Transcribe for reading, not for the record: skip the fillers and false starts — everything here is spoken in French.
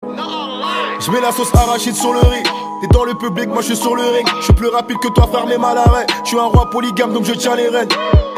Je mets la sauce arachide sur le riz. T'es dans le public, moi je suis sur le ring. Je suis plus rapide que toi, frère, mais mal à l'arrêt. Je suis un roi polygame, donc je tiens les rênes.